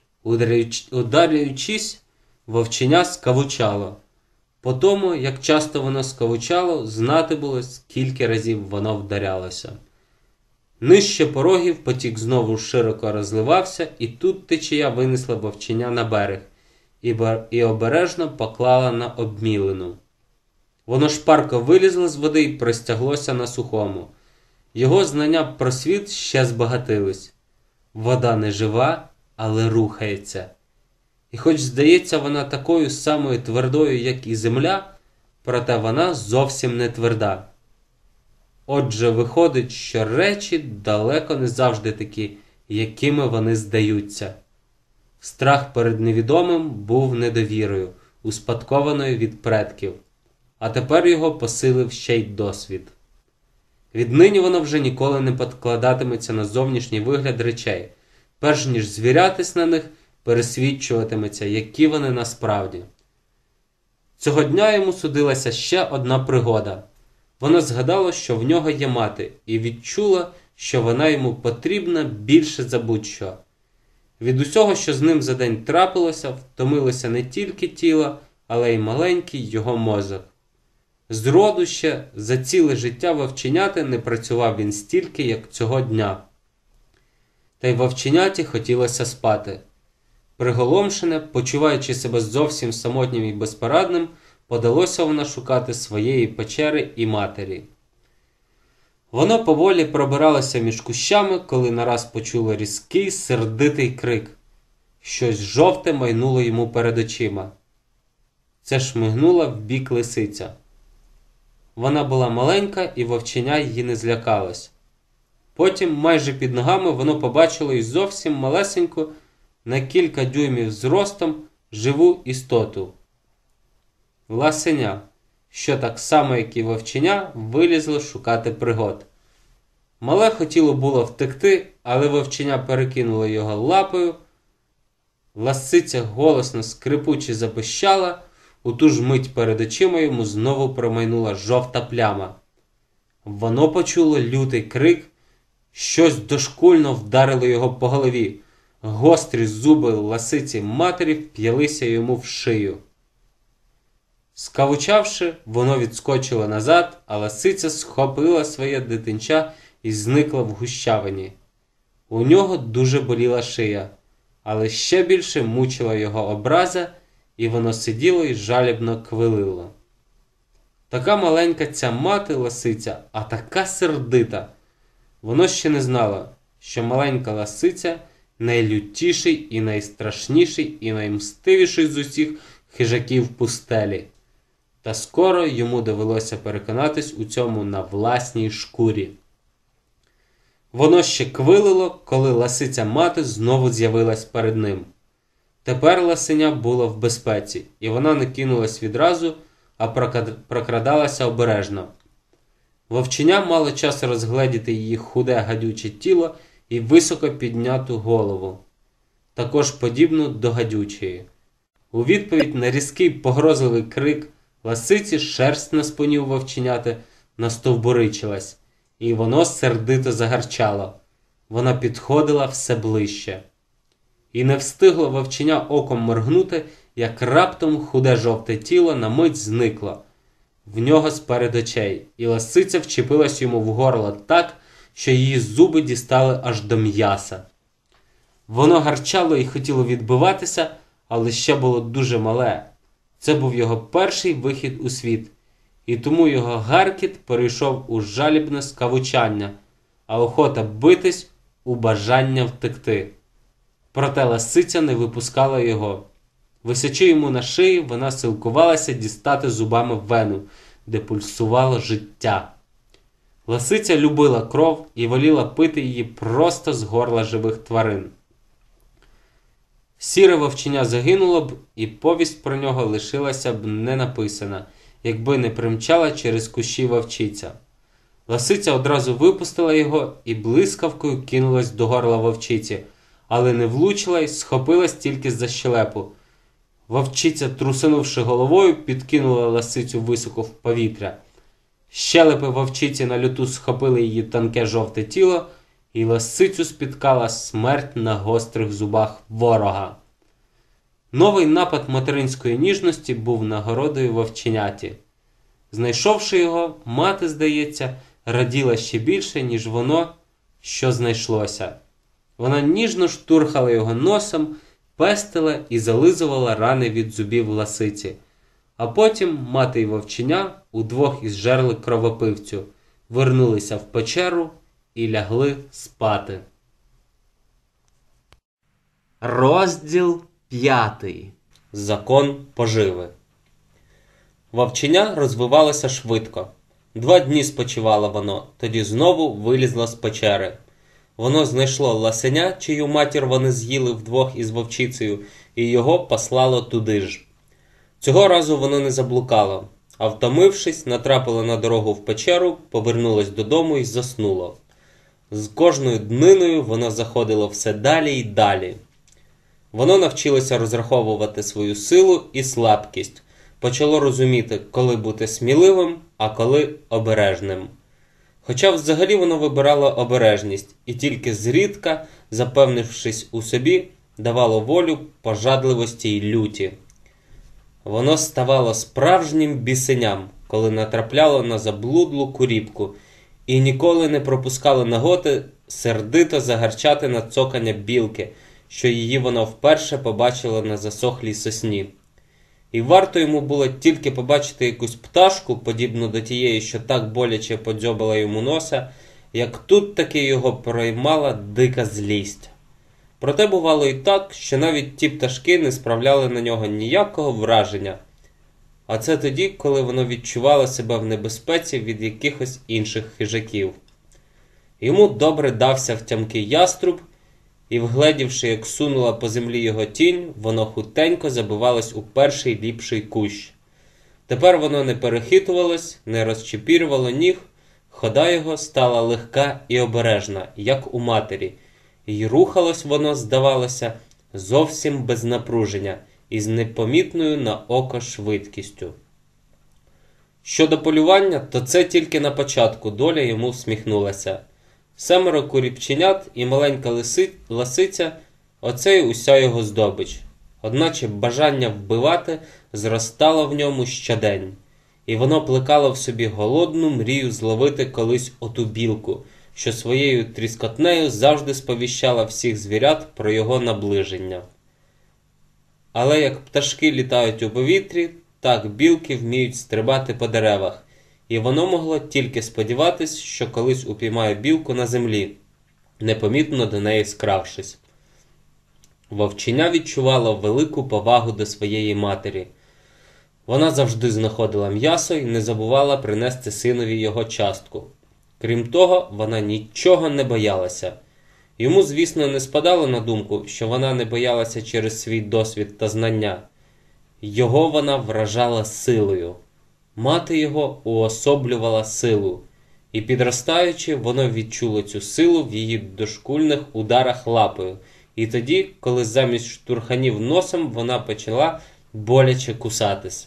Ударяючись, вовченя скавучало. По тому, як часто воно скавучало, знати було, скільки разів воно вдарялося. Нижче порогів потік знову широко розливався, і тут течія винесла вовченя на берег і обережно поклала на обмілину. Воно шпарко вилізло з води і простяглося на сухому. Його знання про світ ще збагатились. Вода не жива, але рухається. І хоч здається вона такою самою твердою, як і земля, проте вона зовсім не тверда. Отже, виходить, що речі далеко не завжди такі, якими вони здаються. Страх перед невідомим був недовірою, успадкованою від предків, а тепер його посилив ще й досвід. Віднині воно вже ніколи не покладатиметься на зовнішній вигляд речей, перш ніж звірятись на них, пересвідчуватиметься, які вони насправді. Цього дня йому судилася ще одна пригода. Воно згадало, що в нього є мати, і відчуло, що вона йому потрібна більше за будь-що. Від усього, що з ним за день трапилося, втомилося не тільки тіло, але й маленький його мозок. Зроду ще за ціле життя вовченяти не працював він стільки, як цього дня. Та й вовченяті хотілося спати. Приголомшене, почуваючи себе зовсім самотнім і безпорадним, подалося воно шукати своєї печери і матері. Воно поволі пробиралося між кущами, коли нараз почуло різкий, сердитий крик. Щось жовте майнуло йому перед очима. Це шмигнула вбік лисиця. Вона була маленька, і вовченя її не злякалось. Потім, майже під ногами, воно побачило й зовсім малесеньку, на кілька дюймів зростом, живу істоту. Ласеня, що так само, як і вовченя, вилізло шукати пригод. Мале хотіло було втекти, але вовченя перекинуло його лапою. Ласиця голосно скрипуче запищала, у ту ж мить перед очима йому знову промайнула жовта пляма. Воно почуло лютий крик, щось дошкульно вдарило його по голові. Гострі зуби ласиці матері вп'ялися йому в шию. Скавучавши, воно відскочило назад, а ласиця схопила своє дитинча і зникла в гущавині. У нього дуже боліла шия, але ще більше мучила його образа, і воно сиділо і жалібно квилило. Така маленька ця мати ласиця, а така сердита. Воно ще не знало, що маленька ласиця найлютіший і найстрашніший і наймстивіший з усіх хижаків пустелі. Та скоро йому довелося переконатись у цьому на власній шкурі. Воно ще квилило, коли ласиця мати знову з'явилась перед ним. Тепер ласеня була в безпеці, і вона не кинулась відразу, а прокрадалася обережно. Вовченя мало час розгледіти її худе гадюче тіло і високо підняту голову, також подібну до гадючої. У відповідь на різкий погрозливий крик ласиці шерсть на спині у вовченяти настовбуричилась, і воно сердито загарчало. Вона підходила все ближче. І не встигло вовченя оком моргнути, як раптом худе жовте тіло на мить зникло в нього з-перед очей, і ласиця вчепилась йому в горло так, що її зуби дістали аж до м'яса. Воно гарчало і хотіло відбиватися, але ще було дуже мале. Це був його перший вихід у світ, і тому його гаркіт перейшов у жалібне скавучання, а охота битись у бажання втекти. Проте ласиця не випускала його. Висячи йому на шиї, вона силкувалася дістати зубами вену, де пульсувало життя. Ласиця любила кров і воліла пити її просто з горла живих тварин. Сіре вовченя загинуло б, і повість про нього лишилася б не написана, якби не примчала через кущі вовчиця. Лисиця одразу випустила його і блискавкою кинулась до горла вовчиці, але не влучила й схопилась тільки за щелепу. Вовчиця, трусинувши головою, підкинула лисицю високо в повітря. Щелепи вовчиці на люту схопили її тонке жовте тіло, і лисицю спіткала смерть на гострих зубах ворога. Новий напад материнської ніжності був нагородою вовченяті. Знайшовши його, мати, здається, раділа ще більше, ніж воно, що знайшлося. Вона ніжно штурхала його носом, пестила і зализувала рани від зубів лисиці. А потім мати й вовченя удвох із жерли кровопивцю, вернулися в печеру і лягли спати. Розділ п'ятий. Закон поживи. Вовченя розвивалося швидко. Два дні спочивало воно, тоді знову вилізло з печери. Воно знайшло ласеня, чию матір вони з'їли вдвох із вовчицею, і його послало туди ж. Цього разу воно не заблукало, а втомившись, натрапило на дорогу в печеру, повернулось додому і заснуло. З кожною дниною воно заходило все далі й далі. Воно навчилося розраховувати свою силу і слабкість, почало розуміти, коли бути сміливим, а коли обережним. Хоча взагалі воно вибирало обережність і тільки зрідка, запевнившись у собі, давало волю пожадливості й люті. Воно ставало справжнім бісеням, коли натрапляло на заблудлу куріпку, і ніколи не пропускало нагоди сердито загарчати на цокання білки, що її воно вперше побачило на засохлій сосні. І варто йому було тільки побачити якусь пташку, подібну до тієї, що так боляче подзьобала йому носа, як тут таки його проймала дика злість. Проте бувало і так, що навіть ті пташки не справляли на нього ніякого враження. А це тоді, коли воно відчувало себе в небезпеці від якихось інших хижаків. Йому добре дався втямки яструб, і, вгледівши, як сунула по землі його тінь, воно хутенько забивалось у перший ліпший кущ. Тепер воно не перехитувалось, не розчепірювало ніг, хода його стала легка і обережна, як у матері, і рухалось воно, здавалося, зовсім без напруження і з непомітною на око швидкістю. Щодо полювання, то це тільки на початку доля йому всміхнулася. Семеро куріпченят і маленька лиси... лисиця – оце й уся його здобич. Одначе бажання вбивати зростало в ньому щодень, і воно плекало в собі голодну мрію зловити колись оту білку, що своєю тріскотнею завжди сповіщала всіх звірят про його наближення. Але як пташки літають у повітрі, так білки вміють стрибати по деревах, і воно могло тільки сподіватись, що колись упіймає білку на землі, непомітно до неї скравшись. Вовченя відчувала велику повагу до своєї матері. Вона завжди знаходила м'ясо і не забувала принести синові його частку. Крім того, вона нічого не боялася. Йому, звісно, не спадало на думку, що вона не боялася через свій досвід та знання. Його вона вражала силою. Мати його уособлювала силу, і, підростаючи, воно відчуло цю силу в її дошкульних ударах лапою, і тоді, коли замість штурханів носом вона почала боляче кусатись.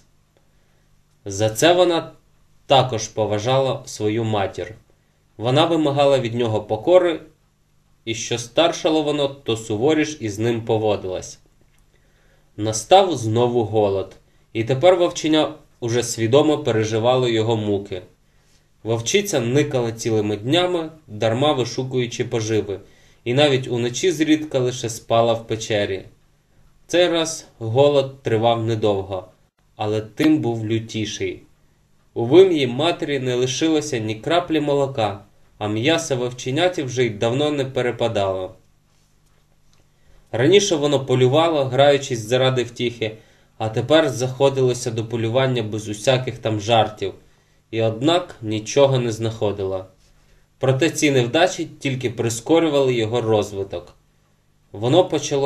За це вона також поважала свою матір. Вона вимагала від нього покори, і що старшало воно, то суворіш із ним поводилась. Настав знову голод, і тепер вовченя уже свідомо переживало його муки. Вовчиця никала цілими днями, дарма вишукуючи поживи, і навіть уночі зрідка лише спала в печері. Цей раз голод тривав недовго, але тим був лютіший. У вим'ї матері не лишилося ні краплі молока, а м'яса вовченяті вже й давно не перепадало. Раніше воно полювало, граючись заради втіхи, а тепер заходилося до полювання без усяких там жартів, і однак нічого не знаходило. Проте ці невдачі тільки прискорювали його розвиток. Воно почало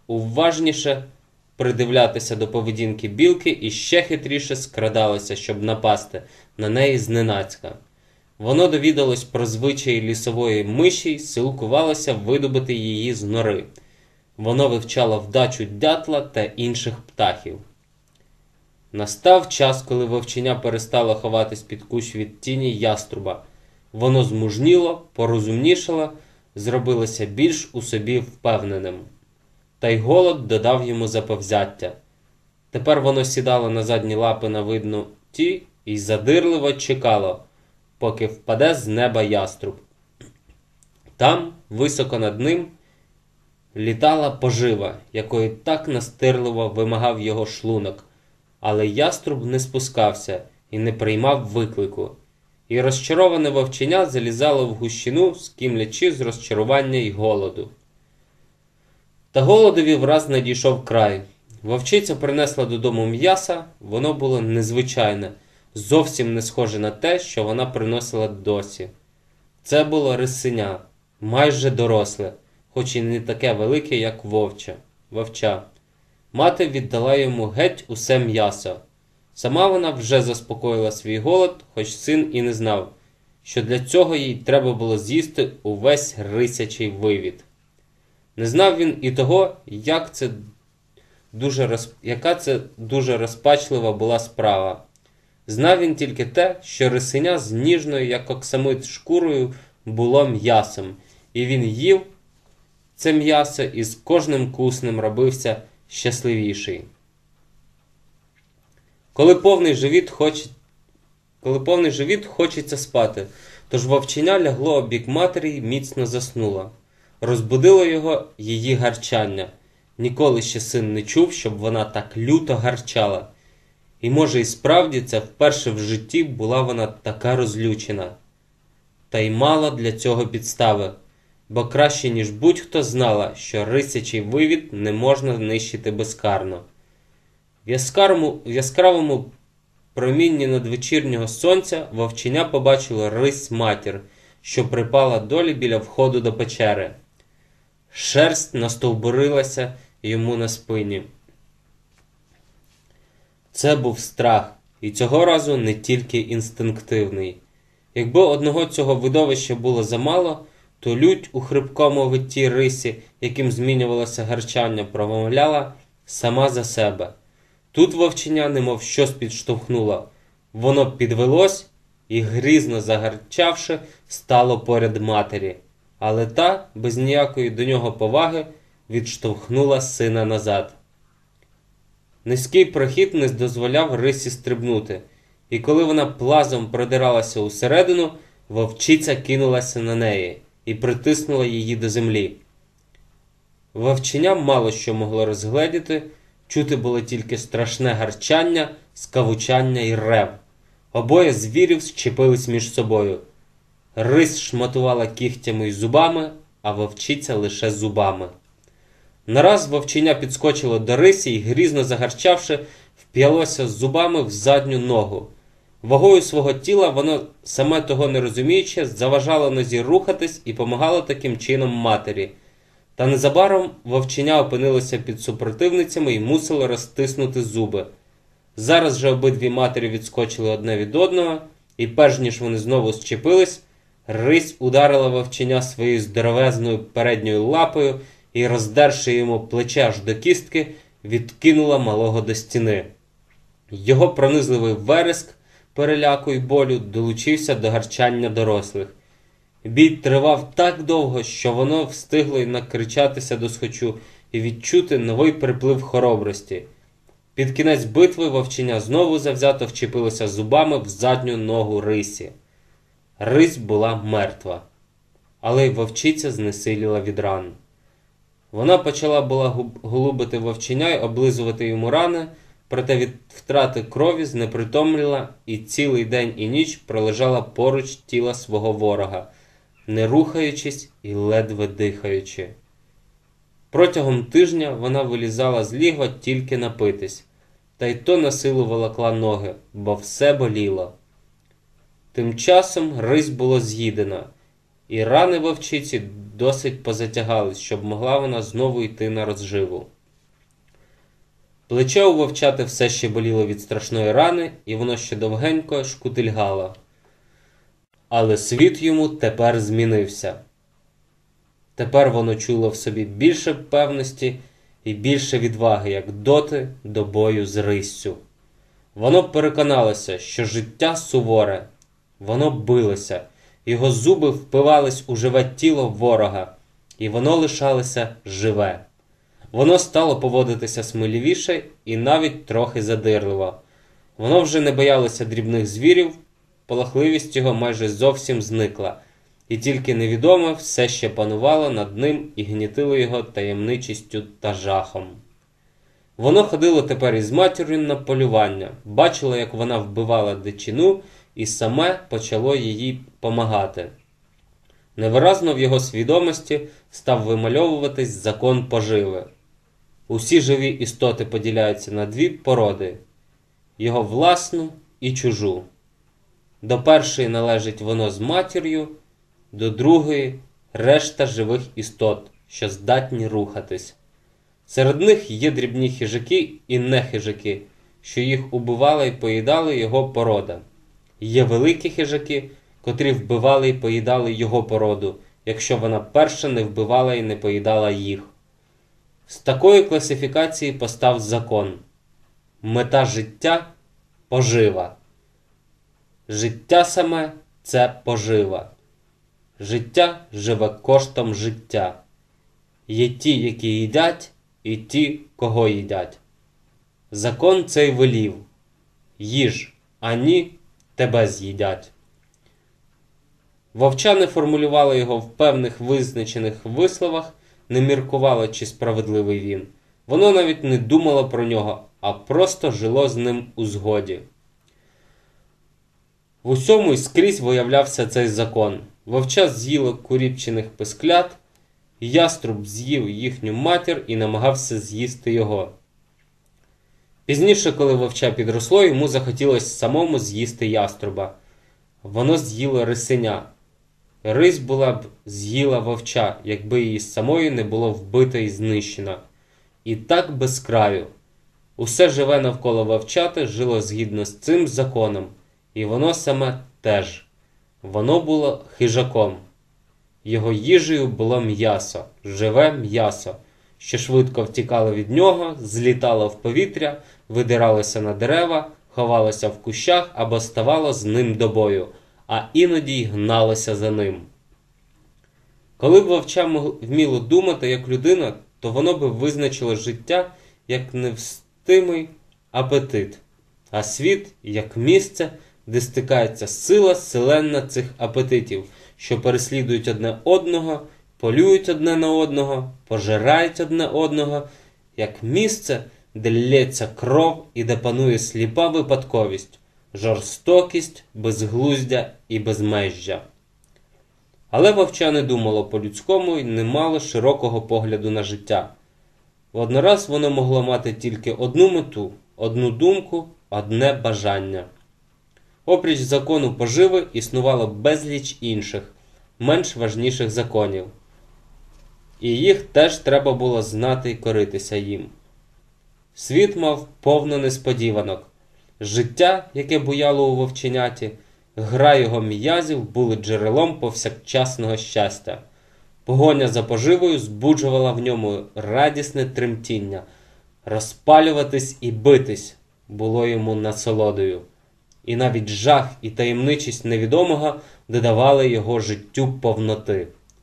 уважніше придивлятися до поведінки білки і ще хитріше скрадалося, щоб напасти на неї зненацька. Воно довідалось про звичаї лісової миші й силкувалося видобути її з нори. Воно вивчало вдачу дятла та інших птахів. Настав час, коли вовченя перестало ховатись під кущ від тіні яструба. Воно змужніло, порозумнішало, зробилося більш у собі впевненим. Та й голод додав йому заповзяття. Тепер воно сідало на задні лапи на видну ті і задирливо чекало, поки впаде з неба яструб. Там, високо над ним, літала пожива, якої так настирливо вимагав його шлунок. Але яструб не спускався і не приймав виклику. І розчароване вовченя залізало в гущину, скімлячи з розчарування й голоду. Та голодові враз надійшов край. Вовчиця принесла додому м'яса, воно було незвичайне, зовсім не схоже на те, що вона приносила досі. Це було рисеня, майже доросле, хоч і не таке велике, як вовча. вовча. Мати віддала йому геть усе м'ясо. Сама вона вже заспокоїла свій голод, хоч син і не знав, що для цього їй треба було з'їсти увесь рисячий вивід. Не знав він і того, як це дуже роз... яка це дуже розпачлива була справа. Знав він тільки те, що рисеня з ніжною, як оксамит, шкурою було м'ясом, і він їв це м'ясо і з кожним куснем робився щасливіший. Коли повний живіт хоче... Коли повний живіт хочеться спати, тож вовченя лягло обік матері й міцно заснуло. Розбудило його її гарчання. Ніколи ще син не чув, щоб вона так люто гарчала. І може і справді це вперше в житті була вона така розлючена. Та й мала для цього підстави, бо краще ніж будь-хто знала, що рисячий вивід не можна нищити безкарно. В яскравому, в яскравому промінні надвечірнього сонця вовченя побачило рись матір, що припала долі біля входу до печери. Шерсть настовбурилася йому на спині. Це був страх, і цього разу не тільки інстинктивний. Якби одного цього видовища було замало, то лють у хрипкому витті рисі, яким змінювалося гарчання, промовляла сама за себе. Тут вовченя немов щось підштовхнуло. Воно підвелось і, грізно загарчавши, стало поряд матері. Але та, без ніякої до нього поваги, відштовхнула сина назад. Низький прохід не дозволяв рисі стрибнути, і коли вона плазом продиралася усередину, вовчиця кинулася на неї і притиснула її до землі. Вовченя мало що могло розгледіти, чути було тільки страшне гарчання, скавучання й рев. Обоє звірів зчепились між собою. Рись шматувала кігтями й зубами, а вовчиця лише зубами. Нараз вовченя підскочило до рисі і, грізно загарчавши, вп'ялося зубами в задню ногу. Вагою свого тіла воно, саме того не розуміючи, заважало нозі рухатись і помагало таким чином матері. Та незабаром вовченя опинилося під супротивницями і мусило розтиснути зуби. Зараз же обидві матері відскочили одне від одного, і перш ніж вони знову зчепились, рись ударила вовченя своєю здоровезною передньою лапою і, роздерши йому плече аж до кістки, відкинула малого до стіни. Його пронизливий вереск переляку й болю долучився до гарчання дорослих. Бій тривав так довго, що воно встигло й накричатися досхочу і відчути новий приплив хоробрості. Під кінець битви вовченя знову завзято вчепилося зубами в задню ногу рисі. Рись була мертва, але й вовчиця знесиліла від ран. Вона почала була голубити вовченя й облизувати йому рани, проте від втрати крові знепритомніла і цілий день і ніч пролежала поруч тіла свого ворога, не рухаючись і ледве дихаючи. Протягом тижня вона вилізала з лігва тільки напитись, та й то на силу волокла ноги, бо все боліло. Тим часом рись було з'їдена, і рани вовчиці досить позатягались, щоб могла вона знову йти на розживу. Плече у вовчати все ще боліло від страшної рани, і воно ще довгенько шкутильгало. Але світ йому тепер змінився. Тепер воно чуло в собі більше певності і більше відваги, як доти до бою з риссю. Воно переконалося, що життя суворе. Воно билося, його зуби впивались у живе тіло ворога, і воно лишалося живе. Воно стало поводитися сміливіше і навіть трохи задирливо. Воно вже не боялося дрібних звірів, полахливість його майже зовсім зникла, і тільки невідоме все ще панувало над ним і гнітило його таємничістю та жахом. Воно ходило тепер із матір'ю на полювання, бачило, як вона вбивала дичину, і саме почало їй помагати. Невиразно в його свідомості став вимальовуватись закон поживи. Усі живі істоти поділяються на дві породи – його власну і чужу. До першої належить воно з матір'ю, до другої – решта живих істот, що здатні рухатись. Серед них є дрібні хижаки і нехижаки, що їх убивала і поїдали його порода. Є великі хижаки, котрі вбивали і поїдали його породу, якщо вона перша не вбивала і не поїдала їх. З такої класифікації постав закон. Мета життя – пожива. Життя саме – це пожива. Життя живе коштом життя. Є ті, які їдять, і ті, кого їдять. Закон цей велів. Їж, а ні, тебе з'їдять. Вовча не формулювала його в певних визначених висловах, не міркувала, чи справедливий він. Воно навіть не думало про нього, а просто жило з ним у згоді. В усьому і скрізь виявлявся цей закон. Вовча з'їло куріпчених писклят, яструб з'їв їхню матір і намагався з'їсти його. Пізніше, коли вовча підросло, йому захотілося самому з'їсти яструба. Воно з'їло рисеня. Рись була б з'їла вовча, якби її самої не було вбито і знищено. І так без краю. Усе живе навколо вовчати жило згідно з цим законом. І воно саме теж. Воно було хижаком. Його їжею було м'ясо, живе м'ясо, що швидко втікало від нього, злітало в повітря, видиралося на дерева, ховалося в кущах або ставало з ним до бою, а іноді й гналося за ним. Коли б вовча вміло думати як людина, то воно б визначило життя як невстимий апетит, а світ як місце, де стикається сила селенна цих апетитів, що переслідують одне одного, полюють одне на одного, пожирають одне одного, як місце, де лється кров і де панує сліпа випадковість, жорстокість, безглуздя і безмежжя. Але вовча не думало по-людському і не мало широкого погляду на життя. Воднораз воно могло мати тільки одну мету, одну думку, одне бажання. Опріч закону поживи існувало безліч інших, менш важніших законів. І їх теж треба було знати і коритися їм. Світ мав повно несподіванок. Життя, яке буяло у вовченяті, гра його м'язів були джерелом повсякчасного щастя. Погоня за поживою збуджувала в ньому радісне тремтіння. Розпалюватись і битись було йому насолодою. І навіть жах і таємничість невідомого додавали його життю повноти.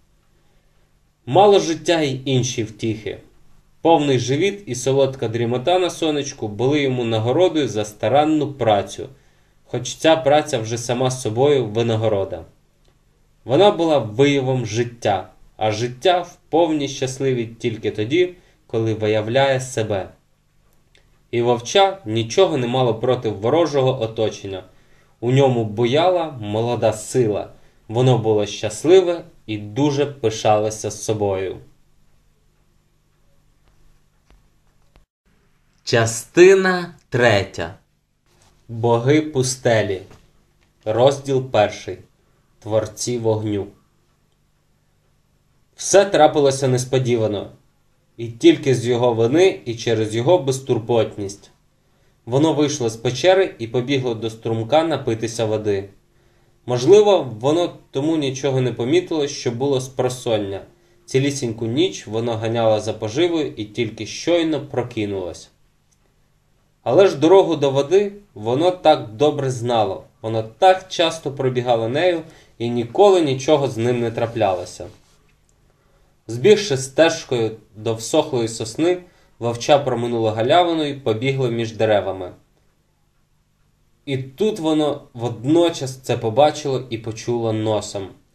Мало життя й інші втіхи. Повний живіт і солодка дрімота на сонечку були йому нагородою за старанну працю, хоч ця праця вже сама собою винагорода. Вона була виявом життя, а життя вповні щасливі тільки тоді, коли виявляє себе. І вовча нічого не мало проти ворожого оточення. У ньому буяла молода сила. Воно було щасливе і дуже пишалося собою. Частина третя. Боги пустелі. Розділ перший. Творці вогню. Все трапилося несподівано. І тільки з його вини і через його безтурботність. Воно вийшло з печери і побігло до струмка напитися води. Можливо, воно тому нічого не помітило, що було спросоння. Цілісіньку ніч воно ганяло за поживою і тільки щойно прокинулось. Але ж дорогу до води воно так добре знало, воно так часто пробігало нею і ніколи нічого з ним не траплялося. Збігши стежкою до всохлої сосни, вовча проминуло галявину і побігло між деревами. І тут воно водночас це побачило і почуло носом.